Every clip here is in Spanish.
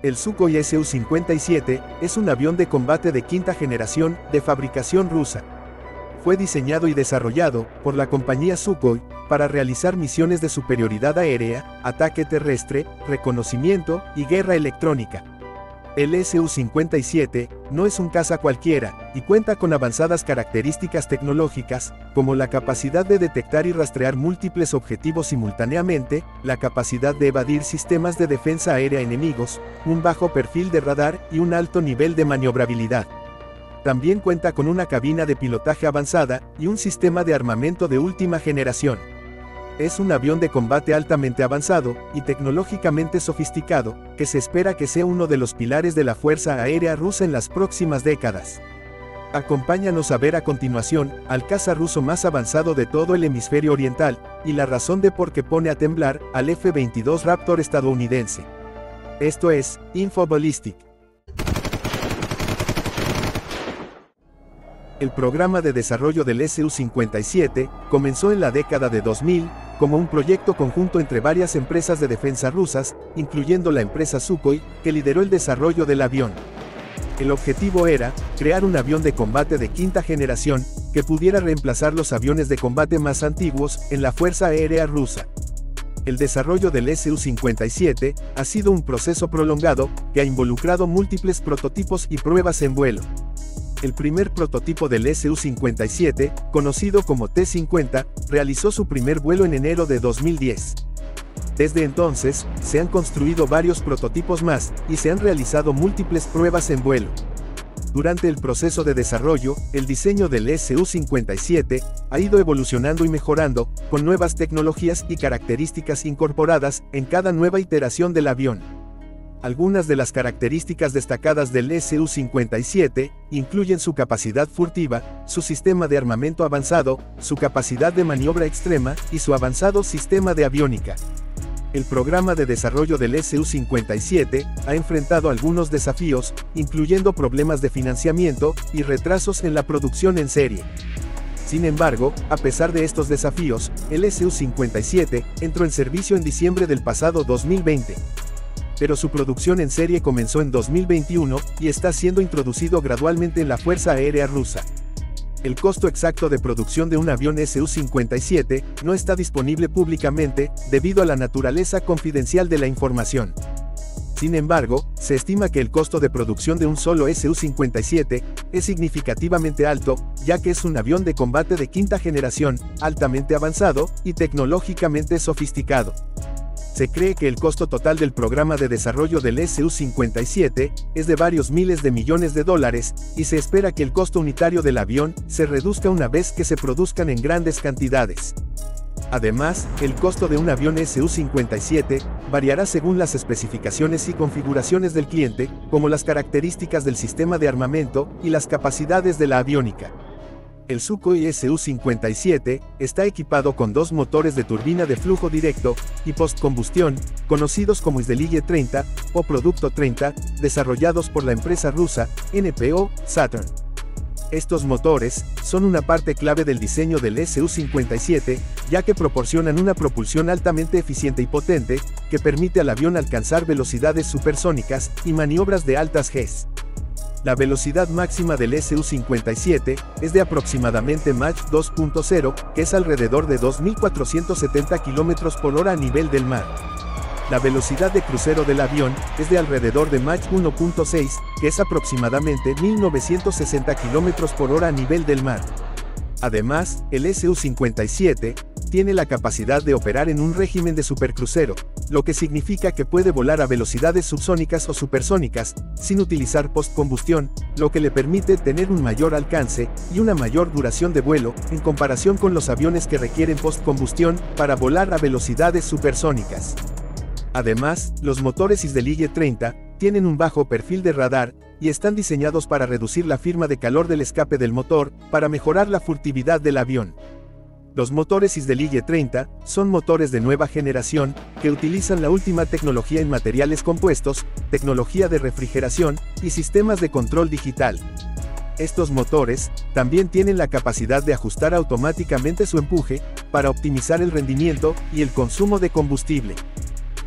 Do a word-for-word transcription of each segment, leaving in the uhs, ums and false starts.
El Sukhoi S U cincuenta y siete es un avión de combate de quinta generación, de fabricación rusa. Fue diseñado y desarrollado por la compañía Sukhoi para realizar misiones de superioridad aérea, ataque terrestre, reconocimiento y guerra electrónica. El S U cincuenta y siete no es un caza cualquiera, y cuenta con avanzadas características tecnológicas, como la capacidad de detectar y rastrear múltiples objetivos simultáneamente, la capacidad de evadir sistemas de defensa aérea enemigos, un bajo perfil de radar y un alto nivel de maniobrabilidad. También cuenta con una cabina de pilotaje avanzada y un sistema de armamento de última generación. Es un avión de combate altamente avanzado y tecnológicamente sofisticado, que se espera que sea uno de los pilares de la Fuerza Aérea Rusa en las próximas décadas. Acompáñanos a ver a continuación al caza ruso más avanzado de todo el hemisferio oriental, y la razón de por qué pone a temblar al F veintidós Raptor estadounidense. Esto es Infoballistic. El programa de desarrollo del S U cincuenta y siete comenzó en la década de dos mil, como un proyecto conjunto entre varias empresas de defensa rusas, incluyendo la empresa Sukhoi, que lideró el desarrollo del avión. El objetivo era crear un avión de combate de quinta generación, que pudiera reemplazar los aviones de combate más antiguos en la Fuerza Aérea Rusa. El desarrollo del S U cincuenta y siete ha sido un proceso prolongado, que ha involucrado múltiples prototipos y pruebas en vuelo. El primer prototipo del S U cincuenta y siete, conocido como T cincuenta, realizó su primer vuelo en enero de dos mil diez. Desde entonces, se han construido varios prototipos más, y se han realizado múltiples pruebas en vuelo. Durante el proceso de desarrollo, el diseño del S U cincuenta y siete ha ido evolucionando y mejorando, con nuevas tecnologías y características incorporadas en cada nueva iteración del avión. Algunas de las características destacadas del S U cincuenta y siete incluyen su capacidad furtiva, su sistema de armamento avanzado, su capacidad de maniobra extrema y su avanzado sistema de aviónica. El programa de desarrollo del S U cincuenta y siete ha enfrentado algunos desafíos, incluyendo problemas de financiamiento y retrasos en la producción en serie. Sin embargo, a pesar de estos desafíos, el S U cincuenta y siete entró en servicio en diciembre del pasado dos mil veinte. Pero su producción en serie comenzó en dos mil veintiuno y está siendo introducido gradualmente en la Fuerza Aérea Rusa. El costo exacto de producción de un avión S U cincuenta y siete no está disponible públicamente, debido a la naturaleza confidencial de la información. Sin embargo, se estima que el costo de producción de un solo S U cincuenta y siete es significativamente alto, ya que es un avión de combate de quinta generación, altamente avanzado y tecnológicamente sofisticado. Se cree que el costo total del programa de desarrollo del S U cincuenta y siete es de varios miles de millones de dólares, y se espera que el costo unitario del avión se reduzca una vez que se produzcan en grandes cantidades. Además, el costo de un avión S U cincuenta y siete variará según las especificaciones y configuraciones del cliente, como las características del sistema de armamento y las capacidades de la aviónica. El Sukhoi S U cincuenta y siete está equipado con dos motores de turbina de flujo directo y postcombustión, conocidos como Isdelige treinta o Producto treinta, desarrollados por la empresa rusa N P O Saturn. Estos motores son una parte clave del diseño del S U cincuenta y siete, ya que proporcionan una propulsión altamente eficiente y potente, que permite al avión alcanzar velocidades supersónicas y maniobras de altas Gs. La velocidad máxima del S U cincuenta y siete es de aproximadamente Mach dos punto cero, que es alrededor de dos mil cuatrocientos setenta kilómetros por hora a nivel del mar. La velocidad de crucero del avión es de alrededor de Mach uno punto seis, que es aproximadamente mil novecientos sesenta kilómetros por hora a nivel del mar. Además, el S U cincuenta y siete tiene la capacidad de operar en un régimen de supercrucero, lo que significa que puede volar a velocidades subsónicas o supersónicas, sin utilizar postcombustión, lo que le permite tener un mayor alcance y una mayor duración de vuelo, en comparación con los aviones que requieren postcombustión para volar a velocidades supersónicas. Además, los motores Isdelige treinta tienen un bajo perfil de radar, y están diseñados para reducir la firma de calor del escape del motor, para mejorar la furtividad del avión. Los motores Isdelige treinta son motores de nueva generación, que utilizan la última tecnología en materiales compuestos, tecnología de refrigeración, y sistemas de control digital. Estos motores también tienen la capacidad de ajustar automáticamente su empuje, para optimizar el rendimiento y el consumo de combustible.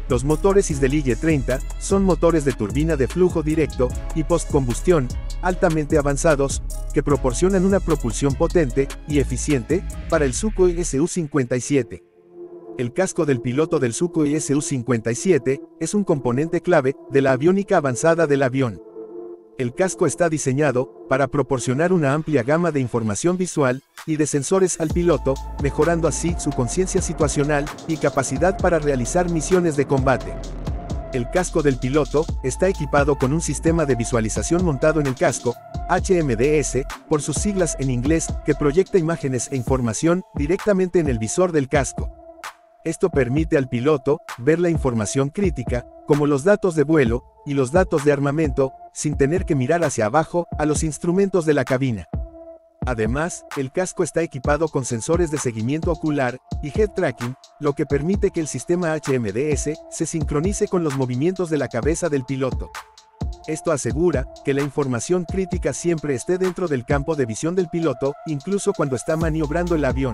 Los motores Isdelige treinta son motores de turbina de flujo directo y postcombustión, altamente avanzados, que proporcionan una propulsión potente y eficiente para el Sukhoi S U cincuenta y siete. El casco del piloto del Sukhoi S U cincuenta y siete es un componente clave de la aviónica avanzada del avión. El casco está diseñado para proporcionar una amplia gama de información visual y de sensores al piloto, mejorando así su conciencia situacional y capacidad para realizar misiones de combate. El casco del piloto está equipado con un sistema de visualización montado en el casco, H M D S, por sus siglas en inglés, que proyecta imágenes e información directamente en el visor del casco. Esto permite al piloto ver la información crítica, como los datos de vuelo y los datos de armamento, sin tener que mirar hacia abajo a los instrumentos de la cabina. Además, el casco está equipado con sensores de seguimiento ocular y head tracking, lo que permite que el sistema H M D S se sincronice con los movimientos de la cabeza del piloto. Esto asegura que la información crítica siempre esté dentro del campo de visión del piloto, incluso cuando está maniobrando el avión.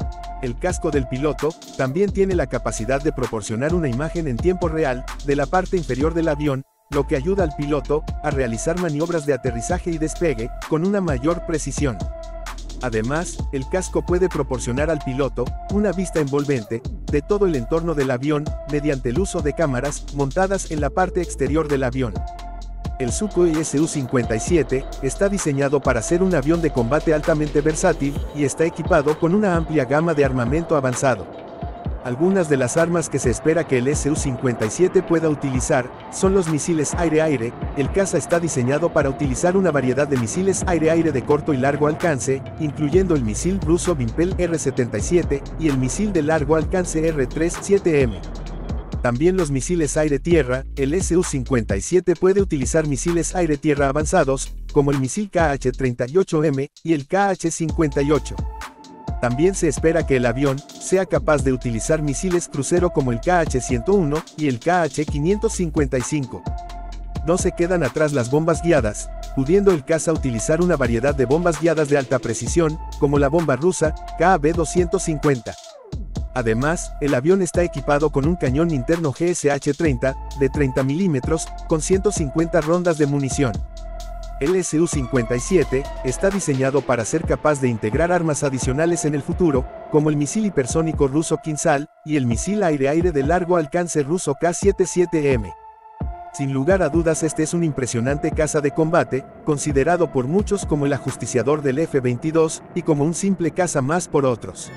El casco del piloto también tiene la capacidad de proporcionar una imagen en tiempo real de la parte inferior del avión, lo que ayuda al piloto a realizar maniobras de aterrizaje y despegue con una mayor precisión. Además, el casco puede proporcionar al piloto una vista envolvente de todo el entorno del avión mediante el uso de cámaras montadas en la parte exterior del avión. El Sukhoi S U cincuenta y siete está diseñado para ser un avión de combate altamente versátil y está equipado con una amplia gama de armamento avanzado. Algunas de las armas que se espera que el S U cincuenta y siete pueda utilizar son los misiles aire-aire. El caza está diseñado para utilizar una variedad de misiles aire-aire de corto y largo alcance, incluyendo el misil ruso Vympel R setenta y siete y el misil de largo alcance R treinta y siete M. También los misiles aire-tierra. El S U cincuenta y siete puede utilizar misiles aire-tierra avanzados, como el misil K H treinta y ocho M y el K H cincuenta y ocho. También se espera que el avión sea capaz de utilizar misiles crucero como el K H ciento uno y el K H quinientos cincuenta y cinco. No se quedan atrás las bombas guiadas, pudiendo el caza utilizar una variedad de bombas guiadas de alta precisión, como la bomba rusa K B doscientos cincuenta. Además, el avión está equipado con un cañón interno G S H treinta, de treinta milímetros, con ciento cincuenta rondas de munición. El S U cincuenta y siete está diseñado para ser capaz de integrar armas adicionales en el futuro, como el misil hipersónico ruso Kinzhal y el misil aire-aire de largo alcance ruso K setenta y siete M. Sin lugar a dudas, este es un impresionante caza de combate, considerado por muchos como el ajusticiador del F veintidós y como un simple caza más por otros.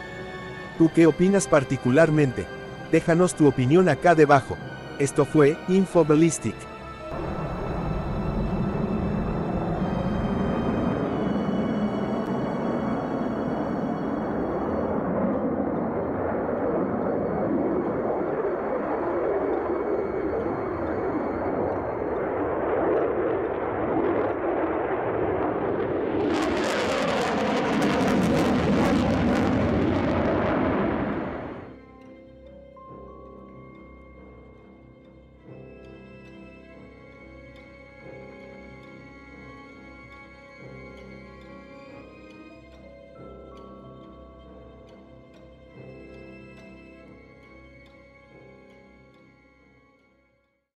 ¿Tú qué opinas particularmente? Déjanos tu opinión acá debajo. Esto fue Info Ballistic.